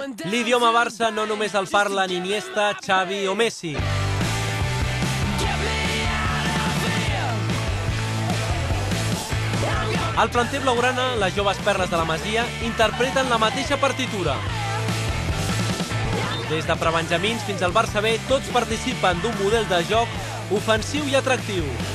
L'idioma Barça no només el parlen Iniesta, Xavi o Messi. Al planter blaugrana, les joves perles de la Masia interpreten la mateixa partitura. Des de prebenjamins fins al Barça B, tots participen d'un model de joc ofensiu i atractiu.